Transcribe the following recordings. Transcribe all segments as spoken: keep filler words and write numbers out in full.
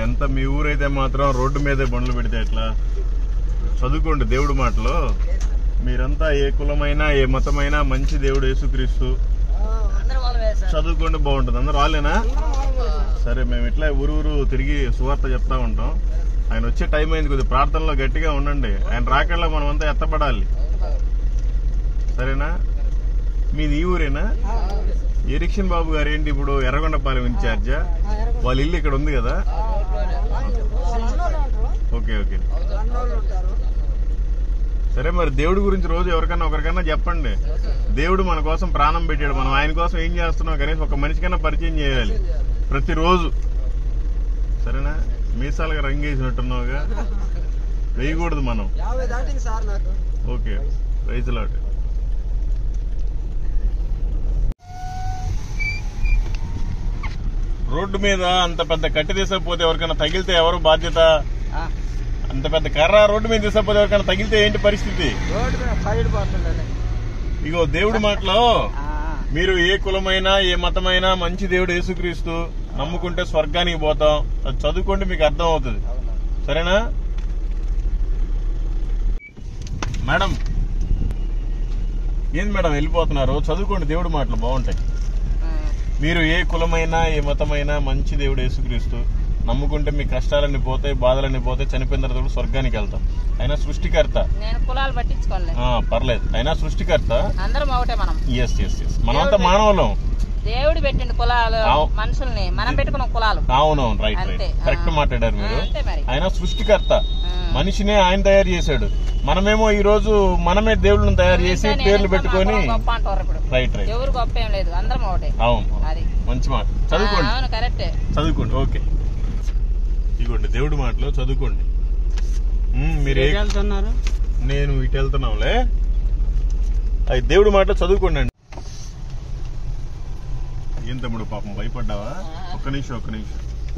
ఎంత మీ ఊరైతే మాత్రం రోడ్డు మీదే బండ్లు పెడితే ఎట్లా? చదువుకోండి దేవుడి మాటలు. మీరంతా ఏ కులమైనా ఏ మతమైనా మంచి దేవుడు యేసుక్రీస్తు, చదువుకోండి బాగుంటుంది. అందరూ వాళ్ళేనా? సరే, మేము ఇట్లా ఊరు ఊరు తిరిగి సువార్త చెప్తా ఉంటాం. ఆయన వచ్చే టైం అయింది, కొద్దిగా ప్రార్థనలో గట్టిగా ఉండండి. ఆయన రాకల్లా మనం అంతా ఎత్తపడాలి, సరేనా? మీది ఈ ఊరేనా? ఎరిక్షన్ బాబు గారు ఏంటి ఇప్పుడు ఎర్రగొండపాలెం ఇన్ఛార్జా? వాళ్ళ ఇల్లు ఇక్కడ ఉంది కదా? ఓకే ఓకే సరే, మరి దేవుడి గురించి రోజు ఎవరికన్నా ఒకరికన్నా చెప్పండి. దేవుడు మన కోసం ప్రాణం పెట్టాడు, మనం ఆయన కోసం ఏం చేస్తున్నాం కనీసం ఒక మనిషికన్నా పరిచయం చేయాలి ప్రతిరోజు, సరేనా? మీసాలుగా రంగేసినట్టున్నావుగా, వేయకూడదు మనం. ఓకే, రైతు లాట్. రోడ్డు మీద అంత పెద్ద కట్టి తీసుకపోతే ఎవరికైనా తగిలితే ఎవరు బాధ్యత? అంత పెద్ద కర్ర రోడ్డు మీద తీసుకపోతే ఎవరికైనా తగిలితే ఏంటి పరిస్థితి? ఇగో దేవుడి మాటలో, మీరు ఏ కులమైనా ఏ మతమైనా మంచి దేవుడు యేసుక్రీస్తు, నమ్ముకుంటే స్వర్గానికి పోతాం. అది చదువుకోండి, మీకు అర్థం అవుతుంది, సరేనా? మేడం ఏంది మేడం వెళ్ళిపోతున్నారు? చదువుకోండి, దేవుడి మాటలు బాగుంటాయి. మీరు ఏ కులమైనా ఏ మతమైనా మంచి దేవుడు యేసుక్రీస్తు, నమ్ముకుంటే మీ కష్టాలన్నీ పోతాయి, బాధలన్నీ పోతాయి, చనిపోయిన తర్వాత స్వర్గానికి వెళ్తాం. ఆయన సృష్టికర్త, పర్లేదు, ఆయన సృష్టికర్త. ఎస్ ఎస్ ఎస్ మనంతా మానవులం. దేవుడు పెట్టిండు కులాలు, మనుషుల్ని మనం పెట్టుకున్న కులాలు. అవునవును, రైట్ రైట్, కరెక్ట్ మాట్లాడారు మీరు. ఆయన సృష్టికర్త, మనిషినే ఆయన తయారు చేశాడు. మనమేమో ఈ రోజు మనమే దేవుళ్ళని తయారు చేసి పేర్లు పెట్టుకొని, రైట్ రైట్, ఎవరు గొప్ప ఏం లేదు, అందరం ఒకటే. అవును, మంచి మాట. చదువుకోండి, కరెక్టే, చదువుకోండి. ఓకే, ఇదిగోండి దేవుడి మాటలు చదువుకోండి. మీరు వెళ్తున్నారు? నేను ఇటు వెళ్తున్నాంలే. అది దేవుడి మాటలు చదువుకోండి అండి. ఏం తమ్ముడు పాపం భయపడ్డావా? ఒక్క నిమిషం ఒక్క నిమిషం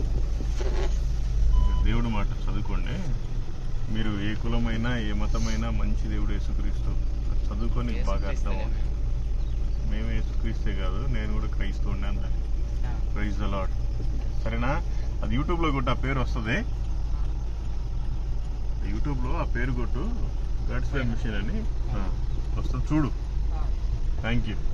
దేవుడి మాట చదువుకోండి. మీరు ఏ కులమైనా ఏ మతమైనా మంచి దేవుడు యేసుక్రీస్తు, చదువుకొని బాగా అర్థం అవుతుంది. మేము యేసుక్రీస్తే కాదు, నేను కూడా క్రైస్తవుడిని అన్నాను. ప్రైజ్ ద లార్డ్, సరేనా? అది యూట్యూబ్ లో కొట్టు, ఆ పేరు వస్తుంది. యూట్యూబ్ లో ఆ పేరు కొట్టు, గాడ్స్ వే మిషన్ అని వస్తుంది, చూడు. Thank you.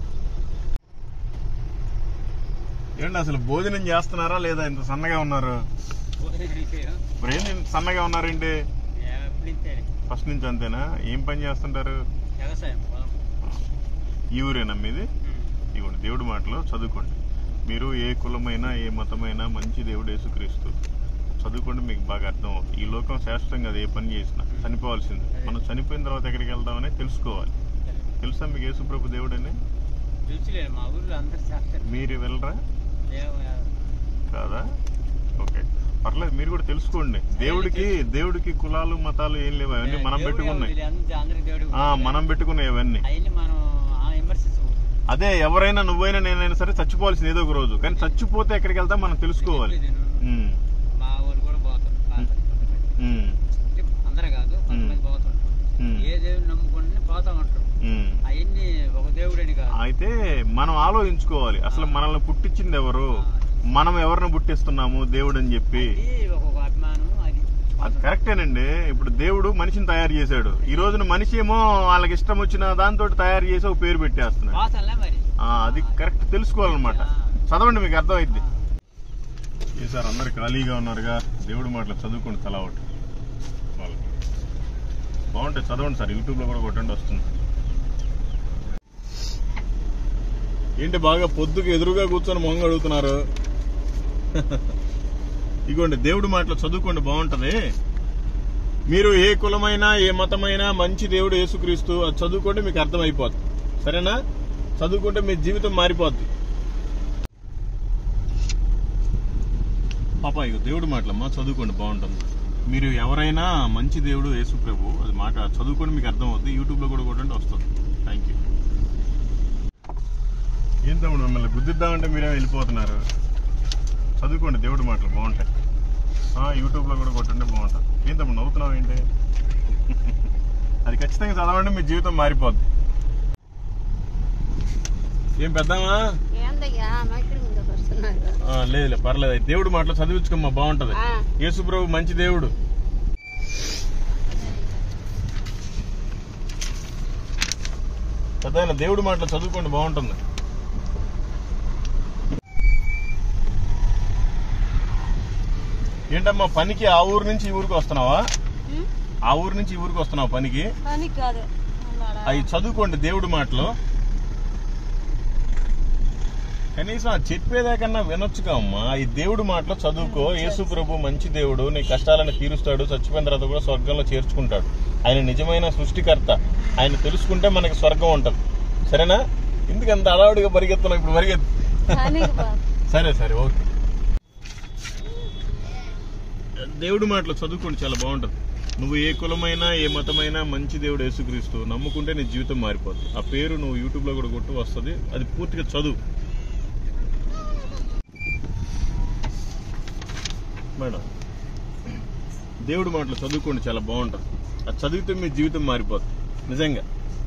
ఏంటి అసలు భోజనం చేస్తున్నారా లేదా? ఇంత సన్నగా ఉన్నారు. ఇప్పుడు ఏంటి సన్నగా ఉన్నారేంటి? ఫస్ట్ నుంచి అంతేనా? ఏం పని చేస్తుంటారు? ఈ ఊరేనా మీది? ఇవ్వండి దేవుడి మాటలు చదువుకోండి. మీరు ఏ కులమైనా ఏ మతమైనా మంచి దేవుడు యేసుక్రీస్తు, చదువుకోండి, మీకు బాగా అర్థం అవుతుంది. ఈ లోకం శాశ్వతంగా అది ఏ పని చేసినా చనిపోవాల్సింది. మనం చనిపోయిన తర్వాత ఎక్కడికి వెళ్దామని తెలుసుకోవాలి. తెలుసా మీకు యేసుప్రభు దేవుడని? మీరు వెళ్ళరా? కాదా? ఓకే, పర్లేదు, మీరు కూడా తెలుసుకోండి. దేవుడికి దేవుడికి కులాలు మతాలు ఏం లేవు, అవన్నీ మనం పెట్టుకున్నాయి. మనం పెట్టుకున్నాయి అవన్నీ. అదే ఎవరైనా నువ్వైనా నేనైనా సరే చచ్చిపోవాల్సింది ఏదో ఒక రోజు. కానీ చచ్చిపోతే ఎక్కడికి వెళ్తాం మనం తెలుసుకోవాలి. అయితే మనం ఆలోచించుకోవాలి, అసలు మనల్ని పుట్టించింది ఎవరు, మనం ఎవరిని పుట్టిస్తున్నాము దేవుడు అని చెప్పి. అది కరెక్టేనండి. ఇప్పుడు దేవుడు మనిషిని తయారు చేశాడు. ఈ రోజున మనిషి ఏమో వాళ్ళకి ఇష్టం వచ్చిన దాంతో తయారు చేసి ఒక పేరు పెట్టేస్తున్నాడు. అది కరెక్ట్ తెలుసుకోవాలన్నమాట. చదవండి, మీకు అర్థమైద్ది. ఏ సార్ అందరు ఖాళీగా ఉన్నారుగా, దేవుడి మాటలు చదువుకోండి తలా ఒకటి. బాగుంటాయి, చదవండి సార్. యూట్యూబ్ లో కూడా కొట్టండి, వస్తుంది. ఏంటి బాగా పొద్దుకు ఎదురుగా కూర్చొని మొహంగా అడుగుతున్నారు? ఇగోండి దేవుడి మాటలు చదువుకోండి, బాగుంటది. మీరు ఏ కులమైనా ఏ మతమైనా మంచి దేవుడు యేసుక్రీస్తు, అది చదువుకుంటే మీకు అర్థమైపోద్ది, సరేనా? చదువుకుంటే మీ జీవితం మారిపోద్ది. పాప ఇక దేవుడి మాటలమ్మా చదువుకోండి, బాగుంటుంది. మీరు ఎవరైనా మంచి దేవుడు యేసు ప్రభు, అది మాట చదువుకోండి, మీకు అర్థం అవుతుంది. యూట్యూబ్ లో కూడా కొట్టండి, వస్తుంది. Thank you. ఏం తమ్ముడు మిమ్మల్ని గుద్దిద్దామంటే మీరేమో వెళ్ళిపోతున్నారు. చదువుకోండి దేవుడి మాటలు బాగుంటాయి. యూట్యూబ్ లో కూడా కొట్టండి, బాగుంటుంది. ఏం తమ్ముడు నవ్వుతున్నావు ఏంటి? అది ఖచ్చితంగా చదవండి, మీ జీవితం మారిపోద్ది. ఏం పెద్దామా? లేదు పర్లేదు. దేవుడు మాటలు చదివించుకోమ్మా, బాగుంటది. యేసు ప్రభు మంచి దేవుడు. పెద్ద దేవుడి మాటలు చదువుకోండి, బాగుంటుంది. ఏంటమ్మా పనికి ఆ ఊరు నుంచి ఈ ఊరికి వస్తున్నావా? ఆ ఊరు నుంచి ఈ ఊరికి వస్తున్నావా పనికి? అవి చదువుకోండి దేవుడి మాటలు. కనీసం చెప్పేదాకన్నా వినొచ్చుగా అమ్మా. ఈ దేవుడి మాటలు చదువుకో. యేసు ప్రభు మంచి దేవుడు, నీ కష్టాలను తీరుస్తాడు, చచ్చిపోయిన తర్వాత కూడా స్వర్గంలో చేర్చుకుంటాడు. ఆయన నిజమైన సృష్టికర్త. ఆయన తెలుసుకుంటే మనకి స్వర్గం ఉంటది. సరేనా? ఎందుకంత అడావుడిగా పరిగెత్తున్నావు ఇప్పుడు? పరిగెత్తు. సరే సరే ఓకే. దేవుడి మాటలు చదువుకోండి, చాలా బాగుంటది. నువ్వు ఏ కులమైనా ఏ మతమైనా మంచి దేవుడు యేసుక్రీస్తు నమ్ముకుంటే నీ జీవితం మారిపోతుంది. ఆ పేరు నువ్వు యూట్యూబ్ లో కూడా కొట్టు, వస్తుంది. అది పూర్తిగా చదువు మేడం. దేవుడి మాటలు చదువుకోండి, చాలా బాగుంటది. అది చదివితే మీ జీవితం మారిపోతుంది నిజంగా.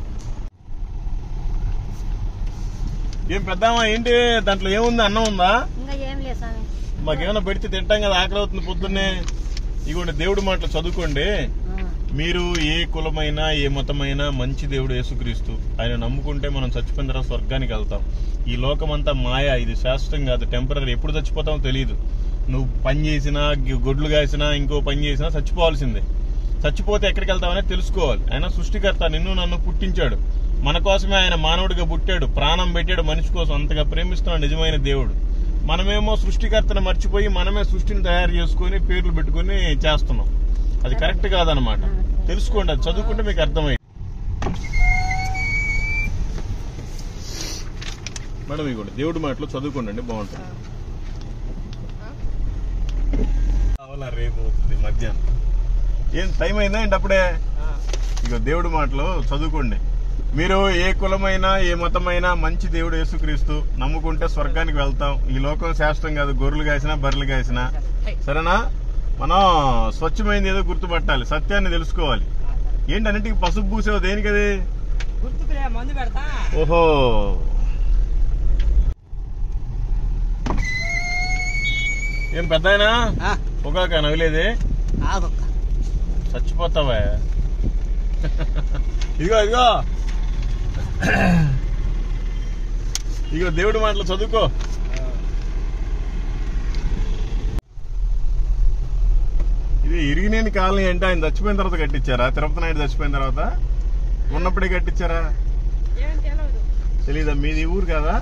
ఏం పెద్దామా ఏంటి దాంట్లో ఏముంది? అన్నం ఉందా? మాకేమైనా పెడితే తింటాం కదా, ఆకలి అవుతుంది పొద్దున్నే. ఇగోండి దేవుడి మాటలు చదువుకోండి. మీరు ఏ కులమైనా ఏ మతమైనా మంచి దేవుడు యేసుక్రీస్తు. ఆయన నమ్ముకుంటే మనం చచ్చిపోయిన తర్వాత స్వర్గానికి వెళ్తాం. ఈ లోకం అంతా మాయా, ఇది శాశ్వతం కాదు, టెంపరీ. ఎప్పుడు చచ్చిపోతామో తెలియదు. నువ్వు పని చేసినా, గొడ్లు కాసినా, ఇంకో పని చేసినా చచ్చిపోవాల్సిందే. చచ్చిపోతే ఎక్కడికి వెళ్తామనే తెలుసుకోవాలి. ఆయన సృష్టికర్త, నిన్ను నన్ను పుట్టించాడు. మన కోసమే ఆయన మానవుడిగా పుట్టాడు, ప్రాణం పెట్టాడు మనిషి కోసం. అంతగా ప్రేమిస్తున్నాడు నిజమైన దేవుడు. మనమేమో సృష్టికర్తను మర్చిపోయి మనమే సృష్టిని తయారు చేసుకుని పేర్లు పెట్టుకుని చేస్తున్నాం. అది కరెక్ట్ కాదనమాట. తెలుసుకోండి, అది చదువుకుంటే మీకు అర్థమైంది. మేడం ఇవ్వండి దేవుడి మాటలు చదువుకోండి, బాగుంటుంది. అవలా రేపు అవుతుంది మధ్యాహ్నం. ఏం టైం అయిందా ఏంటి అప్పుడే? ఇక దేవుడి మాటలు చదువుకోండి. మీరు ఏ కులమైనా ఏ మతమైనా మంచి దేవుడు యేసుక్రీస్తు నమ్ముకుంటే స్వర్గానికి వెళ్తాం. ఈ లోకం శాశ్వతం కాదు, గొర్రెలు కాసినా బర్రెలు కాసినా. సరేనా? మనం స్వచ్ఛమైంది ఏదో గుర్తుపట్టాలి, సత్యాన్ని తెలుసుకోవాలి. ఏంటి అన్నింటికి పసుపు పూసావు, దేనికది? ఓహో, ఏం పెద్దాయనా పొగాక నవ్వులేదే? చచ్చిపోతావా? ఇదిగో ఇదిగో ఇగో దేవుడి మాటలు చదువుకో. ఇది ఇరిగినేని కాలనీ అంటే ఆయన చచ్చిపోయిన తర్వాత కట్టించారా? తిరుపతి నాయుడు చచ్చిపోయిన తర్వాత ఉన్నప్పుడే కట్టించారా? తెలీదా? మీది ఊరు కదా?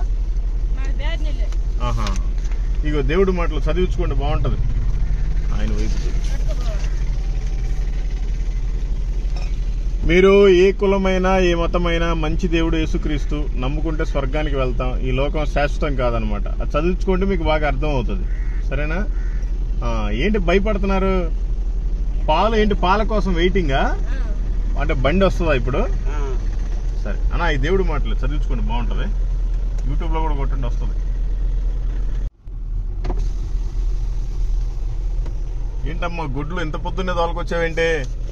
ఆహా. ఇగో దేవుడి మాటలు చదివించుకోండి, బాగుంటది. ఆయన వైపు మీరు ఏ కులమైనా ఏ మతమైనా మంచి దేవుడు యేసుక్రీస్తు నమ్ముకుంటే స్వర్గానికి వెళ్తాం. ఈ లోకం శాశ్వతం కాదనమాట. అది చదువుకోండి, మీకు బాగా అర్థం అవుతుంది. సరేనా? ఏంటి భయపడుతున్నారు? పాలు ఏంటి? పాల కోసం వెయిటింగా? అంటే బండి వస్తుందా ఇప్పుడు? సరే అన్నా, ఈ దేవుడి మాటలు చదివించుకోండి, బాగుంటది. యూట్యూబ్ లో కూడా కొట్టండి, వస్తుంది. ఏంటమ్మా గుడ్లు ఎంత పొద్దున్నే తోలుకొచ్చావేంటి?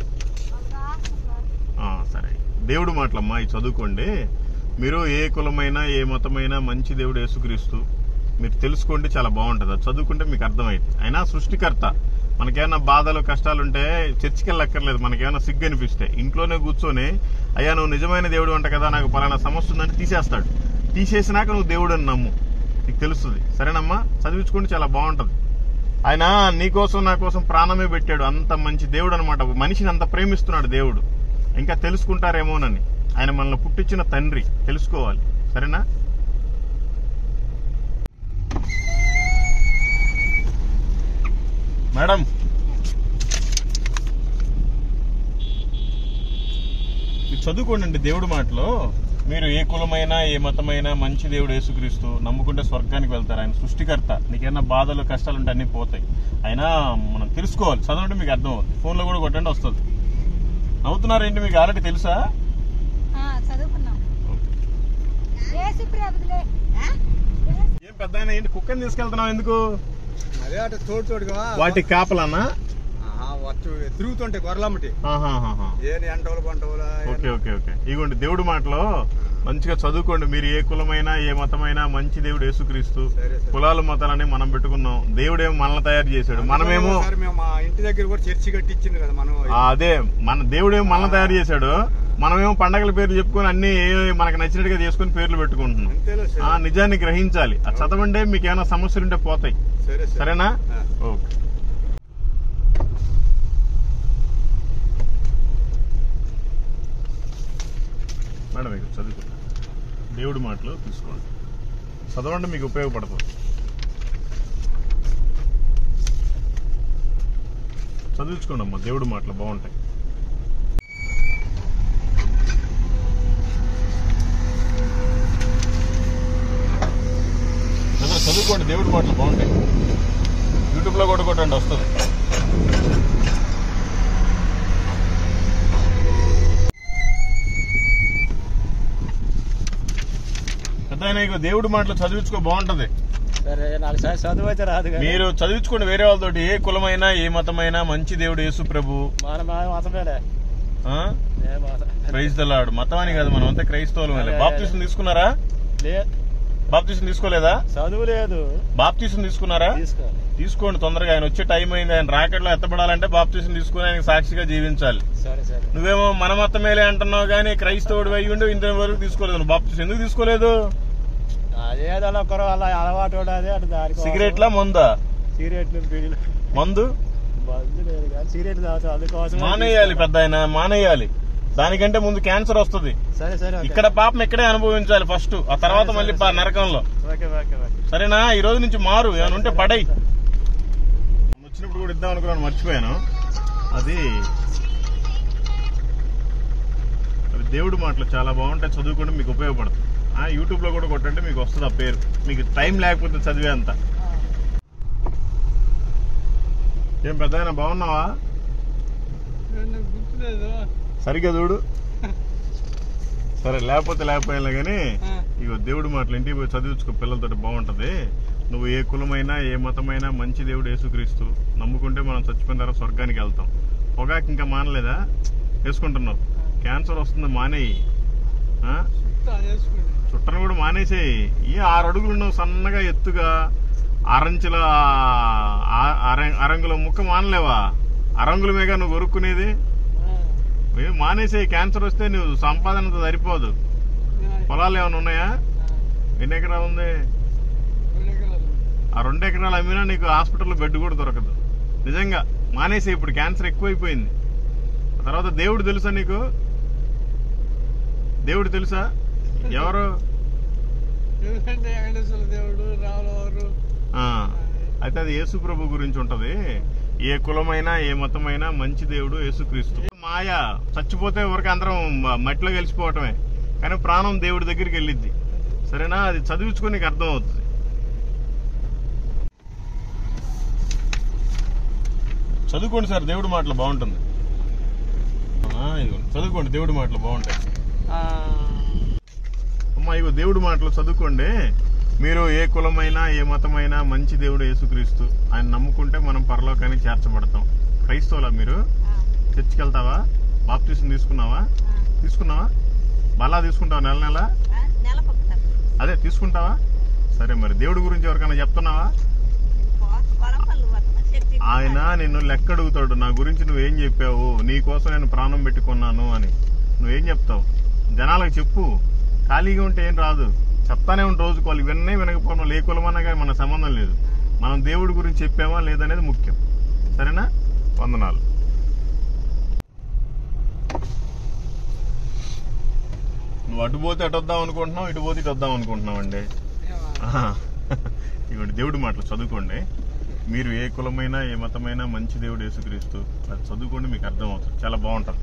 సరే, దేవుడి మాటలమ్మా ఇవి చదువుకోండి. మీరు ఏ కులమైనా ఏ మతమైనా మంచి దేవుడు యేసుక్రీస్తు మీరు తెలుసుకోండి, చాలా బాగుంటుంది. అది చదువుకుంటే మీకు అర్థమైంది. అయినా సృష్టికర్త. మనకేమైనా బాధలు కష్టాలు ఉంటే చర్చికి వెళ్ళక్కర్లేదు. మనకేమైనా సిగ్గు అనిపిస్తే ఇంట్లోనే కూర్చొని, అయ్యా నువ్వు నిజమైన దేవుడు అంట కదా, నాకు పలానా సమస్య ఉందంటే తీసేస్తాడు. తీసేసినాక నువ్వు దేవుడు అని నమ్ము, నీకు తెలుస్తుంది. సరేనమ్మా? చదివించుకోండి, చాలా బాగుంటది. ఆయన నీకోసం నా కోసం ప్రాణమే పెట్టాడు. అంత మంచి దేవుడు అనమాట. మనిషిని అంత ప్రేమిస్తున్నాడు దేవుడు. ఇంకా తెలుసుకుంటారేమోనని. ఆయన మనల్ని పుట్టించిన తండ్రి, తెలుసుకోవాలి. సరేనా? మేడం చదువుకోండి దేవుడి మాటలు. మీరు ఏ కులమైనా ఏ మతమైనా మంచి దేవుడు యేసుక్రీస్తు నమ్ముకుంటే స్వర్గానికి వెళ్తారు. ఆయన సృష్టికర్త. నీకేమన్నా బాధలు కష్టాలు ఉంటే అన్ని పోతాయి. అయినా మనం తెలుసుకోవాలి, చదవండి, మీకు అర్థం అవుతుంది. ఫోన్లో కూడా కొట్టండి, వస్తుంది. నవ్వుతున్నారేంటి? మీకు ఆల్రెడీ తెలుసా? ఏం పెద్ద ఏంటి కుక్కని తీసుకెళ్తున్నావు? ఎందుకు? వాటి కాపలన్నా తిరుగుతుంటే గొర్రెలమ్మటి. Okay okay okay. ఇగోండి దేవుడి మాటలో మంచిగా చదువుకోండి. మీరు ఏ కులమైనా ఏ మతమైనా మంచి దేవుడు యేసుక్రీస్తు. కులాలు మతాలని మనం పెట్టుకున్నాం, దేవుడేమో మనల్ని తయారు చేశాడు. మనమేమో ఇంటి దగ్గర కూడా చర్చి కట్టించింది కదా మనం. అదే మన దేవుడేమో మనల్ని తయారు చేశాడు, మనమేమో పండగల పేర్లు చెప్పుకొని అన్ని మనకు నచ్చినట్టుగా చేసుకుని పేర్లు పెట్టుకుంటున్నాం. ఆ నిజాన్ని గ్రహించాలి. ఆ చదవండి, మీకు ఏమైనా సమస్యలు ఉంటే పోతాయి. సరేనా? ఓకే. మేడం మీకు చదువుకుంటా దేవుడి మాటలు తీసుకోండి, చదవండి, మీకు ఉపయోగపడుతుంది. చదివించుకోండి అమ్మా, దేవుడి మాటలు బాగుంటాయి. చదువుకోండి, దేవుడి మాటలు బాగుంటాయి. యూట్యూబ్ లో కూడా కొట్టండి, వస్తుంది. దేవుడి మాటలు చదివించుకో, బాగుంటది. మీరు చదివించుకోండి వేరే వాళ్ళతోటి. ఏ కులమైనా ఏ మతమైనా మంచి దేవుడు యేసు ప్రభు. క్రైస్తవులాడు మతం అని కాదు, మనం అంతా క్రైస్తవులు. బాప్తిసం తీసుకున్నారా? బాప్తిసం తీసుకోలేదా? చదువు లేదు. బాప్తిసం తీసుకున్నారా? తీసుకోండి తొందరగా. ఆయన వచ్చే టైం అయింది. ఆయన రాకెట్లో ఎత్తపడాలంటే బాప్తిసం తీసుకుని ఆయనకి సాక్షిగా జీవించాలి. నువ్వేమో మన మతమేలే అంటున్నావు కానీ క్రైస్తవుడు అయ్యి ఉండి ఇంత వరకు తీసుకోలేదు. నువ్వు బాప్తిసం ఎందుకు తీసుకోలేదు? సిగరెట్లా మందా? సిగరెట్ మందు సిగరెట్ మానేయాలి. పెద్ద ఆయన మానేయాలి. దానికంటే ముందు క్యాన్సర్ వస్తుంది. ఇక్కడ పాపం ఇక్కడే అనుభవించాలి ఫస్ట్, ఆ తర్వాత మళ్ళీ నరకంలో. సరేనా? ఈ రోజు నుంచి మారు. ఏమైనా ఉంటే పడై. వచ్చినప్పుడు కూడా ఇద్దాం అనుకున్నాను, మర్చిపోయాను. అది అవి దేవుడి మాటలు చాలా బాగుంటాయి, చదువుకుంటే మీకు ఉపయోగపడుతుంది. యూట్యూబ్ లో కూడా కొట్టండి, మీకు వస్తుంది ఆ పేరు. మీకు టైం లేకపోతే చదివే అంత. ఏం పెద్ద ఆయన బాగున్నావా? సరిగ్గా చూడు. సరే, లేకపోతే లేకపోయినా కానీ ఇగో దేవుడి మాటలు ఇంటికి పోయి చదివించుకో, పిల్లలతో బాగుంటది. నువ్వు ఏ కులమైనా ఏ మతమైనా మంచి దేవుడు యేసుక్రీస్తు. నమ్ముకుంటే మనం చచ్చిపోయిన తర్వాత స్వర్గానికి వెళ్తాం. పొగాకు ఇంకా మానలేదా? వేసుకుంటున్నావు. క్యాన్సర్ వస్తుంది, మానేయి. చుట్టను కూడా మానేసేయి. ఈ ఆరు అడుగులు నువ్వు సన్నగా ఎత్తుగా అరంచుల అరంగుల ముక్క మానలేవా? అరంగుల మీద నువ్వు కొరుక్కునేది మానేసేయి. క్యాన్సర్ వస్తే నువ్వు సంపాదనతో సరిపోదు. పొలాలు ఏమైనా ఉన్నాయా? ఎన్ని ఎకరాలు ఉంది? ఆ రెండు ఎకరాలు అమ్మినా నీకు హాస్పిటల్లో బెడ్ కూడా దొరకదు. నిజంగా మానేసేయి. ఇప్పుడు క్యాన్సర్ ఎక్కువైపోయింది. తర్వాత దేవుడు తెలుసా నీకు? దేవుడు తెలుసా? ఎవరు? అయితే అది యేసు ప్రభు గురించి ఉంటది. ఏ కులమైనా ఏ మతమైనా మంచి దేవుడు యేసుక్రీస్తు. మాయ చచ్చిపోతే ఎవరికి అందరం మట్టిలో కలిసిపోవటమే, కానీ ప్రాణం దేవుడి దగ్గరికి వెళ్ళిద్ది. సరేనా? అది చదివించుకొని నీకు అర్థం అవుతుంది. చదువుకోండి సార్, దేవుడి మాటలు బాగుంటుంది. చదువుకోండి, దేవుడి మాటలు బాగుంటాయి. అమ్మా ఇగో దేవుడి మాటలు చదువుకోండి. మీరు ఏ కులమైనా ఏ మతమైనా మంచి దేవుడు యేసుక్రీస్తు. ఆయన నమ్ముకుంటే మనం పరలోకానికి చేర్చబడతాం. క్రైస్తవులా మీరు? చర్చికి వెళ్తావా? బాప్తిసం తీసుకున్నావా? తీసుకున్నావా? బలా తీసుకుంటావా? నెల నెల అదే తీసుకుంటావా? సరే, మరి దేవుడి గురించి ఎవరికైనా చెప్తున్నావా? ఆయన నిన్ను లెక్క అడుగుతాడు. నా గురించి నువ్వేం చెప్పావు, నీ కోసం నేను ప్రాణం పెట్టుకున్నాను అని నువ్వేం చెప్తావు? జనాలకు చెప్పు. ఖాళీగా ఉంటే ఏం రాదు. చెప్తానే ఉంటే రోజుకు వాళ్ళు విన్నే వినకపోవడం, ఏ కులమన్నా కానీ మన సంబంధం లేదు. మనం దేవుడి గురించి చెప్పామా లేదనేది ముఖ్యం. సరేనా? వందనాలు. నువ్వు అటు పోతే అటు వద్దాం అనుకుంటున్నావు, ఇటు పోతే ఇటు వద్దాం అనుకుంటున్నావు అండి. ఇవ్వండి దేవుడి మాటలు చదువుకోండి. మీరు ఏ కులమైనా ఏ మతమైనా మంచి దేవుడు యేసుక్రీస్తు. అది చదువుకోండి, మీకు అర్థం అవుతుంది. చాలా బాగుంటుంది.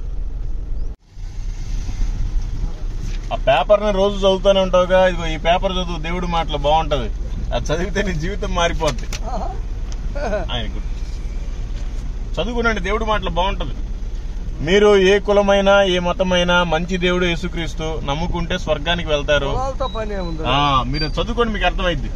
ఆ పేపర్ ని రోజు చదువుతూనే ఉంటావుగా, ఇదిగో ఈ పేపర్ చదువు, దేవుడి మాటలు బాగుంటది. అది చదివితే నీ జీవితం మారిపోద్ది. ఆయన చదువుకునండి, దేవుడి మాటలు బాగుంటది. మీరు ఏ కులమైనా ఏ మతమైనా మంచి దేవుడు యేసుక్రీస్తు. నమ్ముకుంటే స్వర్గానికి వెళ్తారు. మీరు చదువుకోండి, మీకు అర్థమైద్ది.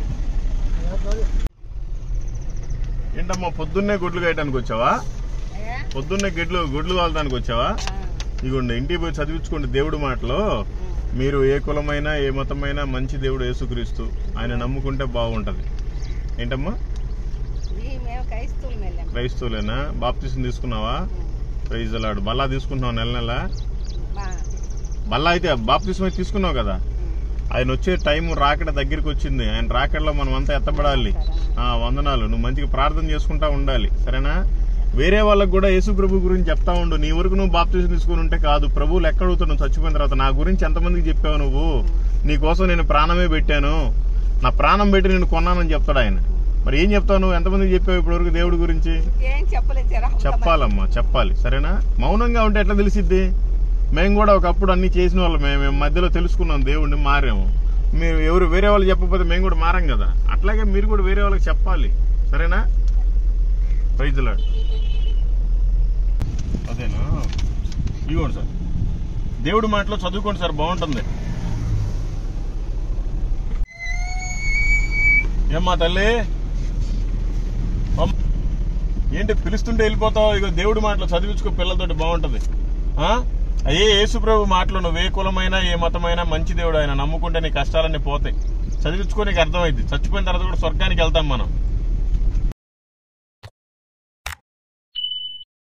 ఏంటమ్మా పొద్దున్నే గుడ్లు కాయటానికి వచ్చావా? పొద్దున్నే గెడ్లు గుడ్లు కాలటానికి వచ్చావా? ఇదిగోండి ఇంటికి పోయి చదివించుకోండి దేవుడి మాటలు. మీరు ఏ కులమైనా ఏ మతమైనా మంచి దేవుడు యేసుక్రీస్తు, ఆయన నమ్ముకుంటే బాగుంటది. ఏంటమ్మా? క్రైస్తవులేనా? బాప్తిసం తీసుకున్నావా? Praise the lord. బల్లా తీసుకుంటున్నావు నెల నెల? బల్లా అయితే బాప్తిసం అయితే తీసుకున్నావు కదా. ఆయన వచ్చే టైం రాకడ దగ్గరికి వచ్చింది. ఆయన రాకడలో మనం అంతా ఎత్తబడాలి. ఆ వందనాలు. నువ్వు మంచిగా ప్రార్థన చేసుకుంటా ఉండాలి, సరేనా? వేరే వాళ్ళకు కూడా యేసు ప్రభు గురించి చెప్తా ఉండు. నీ వరకు నువ్వు బాప్తిసం తీసుకుని ఉంటే కాదు, ప్రభువులు ఎక్కడ అడుగుతావు నువ్వు చచ్చిపోయిన తర్వాత? నా గురించి ఎంతమందికి చెప్పావు నువ్వు? నీ కోసం నేను ప్రాణమే పెట్టాను, నా ప్రాణం పెట్టి నేను కొన్నానని చెప్తాడు ఆయన. మరి ఏం చెప్తావు నువ్వు? ఎంతమందికి చెప్పావు ఇప్పటి వరకు దేవుడి గురించి? చెప్పాలమ్మా, చెప్పాలి, సరేనా? మౌనంగా ఉంటే ఎట్లా తెలిసిద్ది? మేము కూడా ఒకప్పుడు అన్ని చేసిన వాళ్ళం, మేము మధ్యలో తెలుసుకున్నాం దేవుడిని, మారాము. మీరు ఎవరు వేరే వాళ్ళు చెప్పకపోతే మేము కూడా మారాం కదా. అట్లాగే మీరు కూడా వేరే వాళ్ళకి చెప్పాలి, సరేనా? Praise the lord. అదేనా? ఇవ్వండి సార్, దేవుడి మాటలో చదువుకోండి సార్, బాగుంటుంది. ఏమ్మా తల్లి, ఏంటి పిలుస్తుంటే వెళ్ళిపోతావు? ఇక దేవుడి మాటలో చదివించుకో పిల్లలతోటి, బాగుంటది. అయ్యే యేసు ప్రభు మాటలు, నువ్వు ఏ కులమైనా ఏ మతమైనా మంచి దేవుడు ఆయన, నమ్ముకుంటే నీ కష్టాలన్నీ పోతాయి. చదివించుకో, నీకు అర్థమైంది. చచ్చిపోయిన తర్వాత కూడా స్వర్గానికి వెళ్తాం మనం.